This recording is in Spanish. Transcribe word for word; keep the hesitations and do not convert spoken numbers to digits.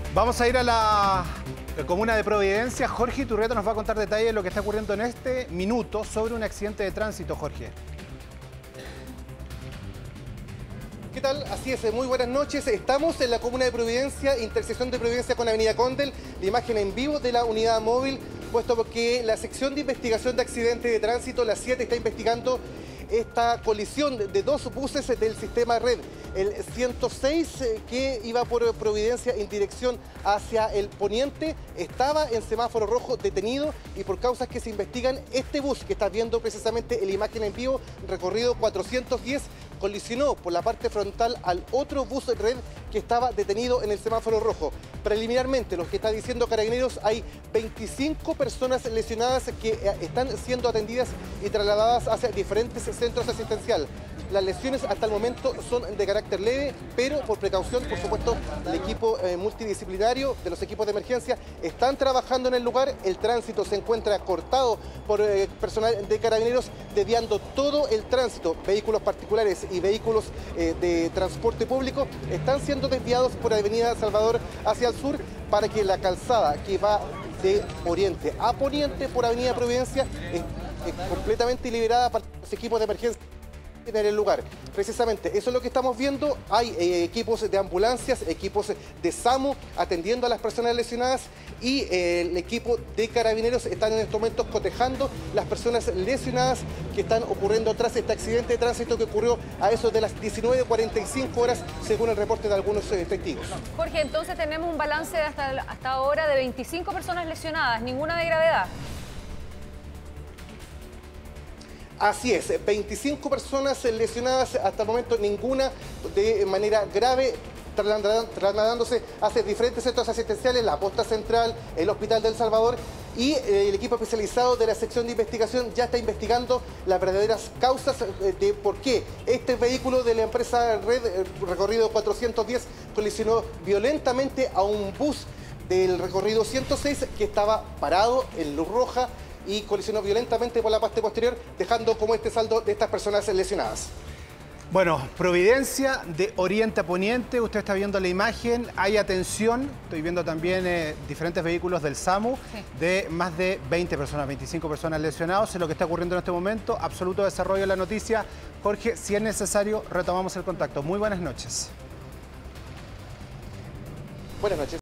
Vamos a ir a la comuna de Providencia. Jorge Iturrieta nos va a contar detalles de lo que está ocurriendo en este minuto sobre un accidente de tránsito. Jorge. ¿Qué tal? Así es, muy buenas noches. Estamos en la comuna de Providencia, intersección de Providencia con Avenida Condel. La imagen en vivo de la unidad móvil, puesto que la sección de investigación de accidentes de tránsito, la siete, está investigando esta colisión de dos buses del sistema Red. El ciento seis, que iba por Providencia en dirección hacia el poniente, estaba en semáforo rojo detenido, y por causas que se investigan, este bus que estás viendo precisamente en la imagen en vivo, recorrido cuatrocientos diez, colisionó por la parte frontal al otro bus Red que estaba detenido en el semáforo rojo. Preliminarmente, lo que está diciendo Carabineros, hay veinticinco personas lesionadas que están siendo atendidas y trasladadas hacia diferentes centros asistenciales. Las lesiones hasta el momento son de carácter leve, pero por precaución, por supuesto, el equipo eh, multidisciplinario de los equipos de emergencia están trabajando en el lugar. El tránsito se encuentra cortado por eh, personal de Carabineros, desviando todo el tránsito. Vehículos particulares y vehículos eh, de transporte público están siendo desviados por Avenida Salvador hacia el sur, para que la calzada que va de oriente a poniente por Avenida Providencia es, es completamente liberada para los equipos de emergencia en el lugar. Precisamente eso es lo que estamos viendo. Hay eh, equipos de ambulancias, equipos de SAMU atendiendo a las personas lesionadas, y eh, el equipo de Carabineros están en estos momentos cotejando las personas lesionadas que están ocurriendo tras este accidente de tránsito que ocurrió a eso de las diecinueve cuarenta y cinco horas, según el reporte de algunos eh, testigos. Jorge, entonces tenemos un balance de hasta, hasta ahora de veinticinco personas lesionadas, ninguna de gravedad. Así es, veinticinco personas lesionadas, hasta el momento ninguna de manera grave, trasladándose hacia diferentes centros asistenciales, la Posta Central, el Hospital del Salvador, y el equipo especializado de la sección de investigación ya está investigando las verdaderas causas de por qué este vehículo de la empresa Red, recorrido cuatrocientos diez, colisionó violentamente a un bus del recorrido ciento seis que estaba parado en luz roja, y colisionó violentamente por la parte posterior, dejando como este saldo de estas personas lesionadas. Bueno, Providencia de oriente a poniente, usted está viendo la imagen, hay atención, estoy viendo también eh, diferentes vehículos del SAMU, sí, de más de veinte personas, veinticinco personas lesionados, en lo que está ocurriendo en este momento, absoluto desarrollo de la noticia. Jorge, si es necesario, retomamos el contacto. Muy buenas noches. Buenas noches.